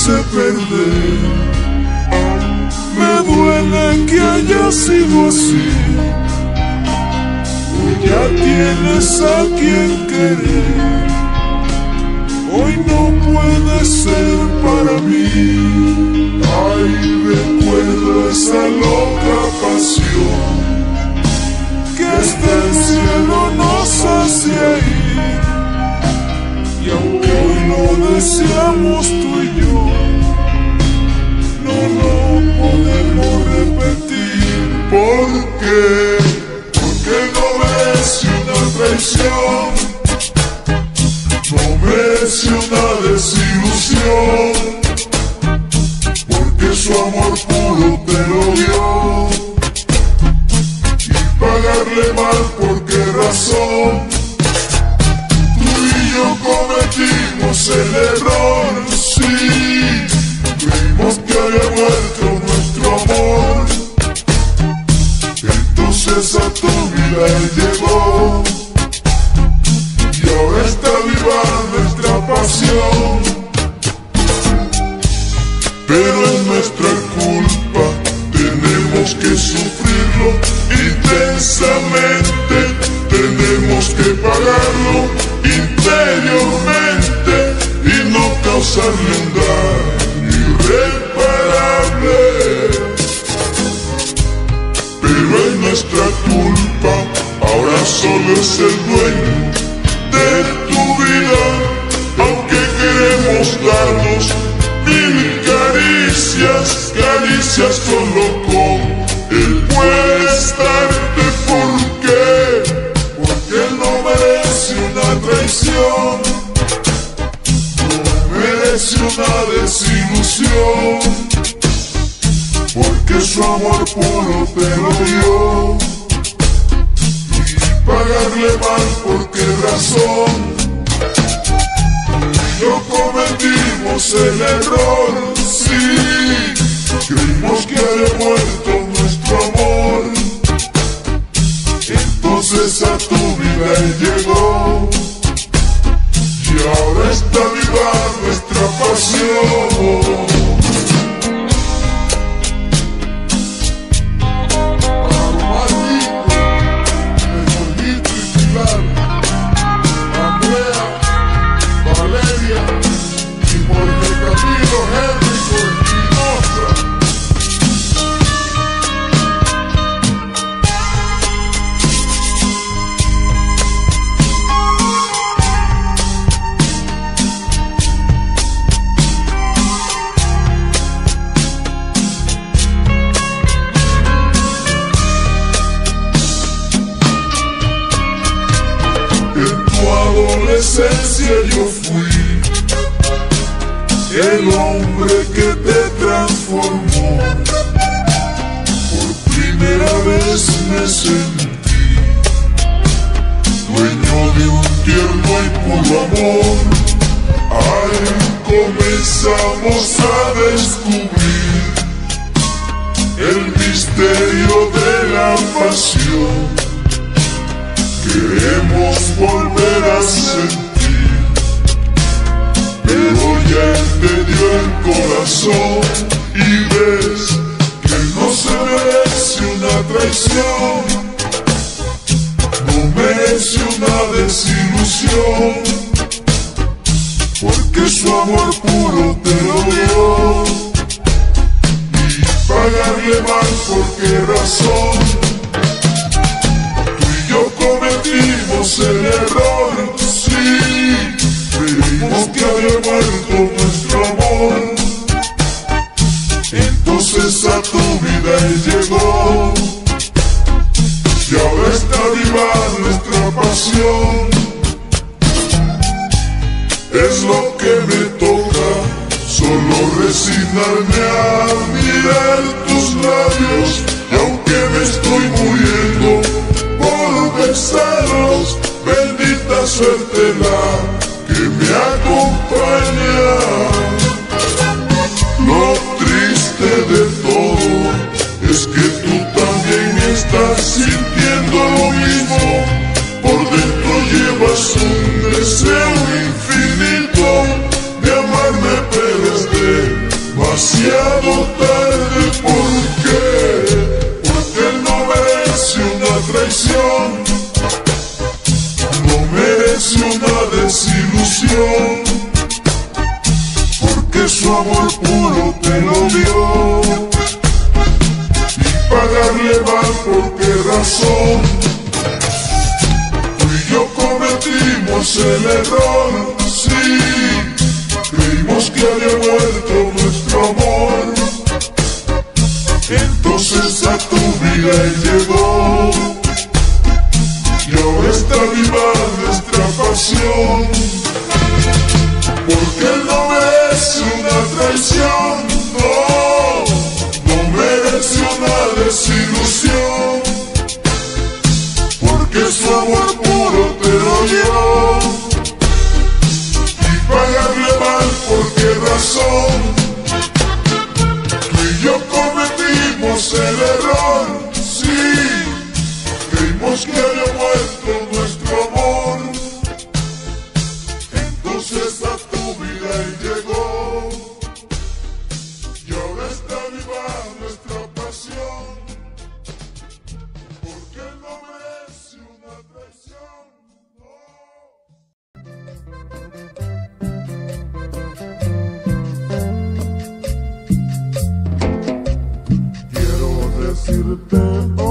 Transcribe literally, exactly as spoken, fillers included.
quise perder. Me duele que haya sido así. Hoy ya tienes a quien querer. Hoy no puede ser para mí. Ay, recuerdo esa loca pasión que hasta el cielo nos hace ir. Y aunque hoy lo deseamos tú y yo, no lo podemos repetir. ¿Por qué? Porque no merece una traición, no merece una desilusión, porque su amor puro te lo dio. Y pagarle mal, ¿por qué razón? Tú y yo cometimos el error, sí. Creímos que había muerto nuestro amor. Entonces a tu vida él llegó. Y ahora está viva nuestra pasión. Pero es nuestra culpa, tenemos que sufrirlo intensamente. Tenemos que pagarlo interiormente y no causarle un daño irreparable. Pero es nuestra culpa, ahora solo es el dueño de tu vida. Aunque queremos darnos mil caricias, caricias solo con él puede estarte. ¿Por qué? Porque él no merece una traición, no merece una desilusión, porque su amor puro te lo dio. Y pagarle mal, ¿por qué razón? Yo cometimos el error, sí. Creímos que había muerto nuestro amor. Entonces a tu vida él llegó. Y ahora está viva nuestra pasión. Adolescencia yo fui el hombre que te transformó. Por primera vez me sentí dueño de un tierno y puro amor. Ahí comenzamos a descubrir el misterio de la pasión. Queremos volver a sentir, pero ya él te dio el corazón. Y ves que no se merece una traición, no merece una desilusión, porque su amor puro te lo dio. Y pagarle mal, ¿por qué razón? Cometimos el error, sí. Creímos que había muerto nuestro amor. Entonces a tu vida él llegó. Y ahora está viva nuestra pasión. Es lo que me toca, solo resignarme a mirar tus labios. Y aunque me estoy muriendo por besarlos, bendita suerte la que me acompaña. Lo triste de todo es que tú también estás sintiendo lo mismo. Por dentro llevas un deseo infinito de amarme, pero es de tarde. ¿Por qué? Porque él no merece una traición, no merece una desilusión, porque su amor puro te lo dio. Y pagarle mal, ¿por qué razón? Tú y yo cometimos el error, sí, creímos que había muerto nuestro amor. Entonces a tu vida él llegó, y ahora está viva nuestra pasión. Porque él no merece una traición, no, no merece una desilusión, porque su amor puro te lo dio. Y pagarle mal, ¿por qué razón? Tú y yo cometimos el error, sí, creímos que había muerto nuestro amor. Entonces a tu vida él llegó, y ahora está viva nuestra pasión, porque él no merece una traición, no. Quiero decirte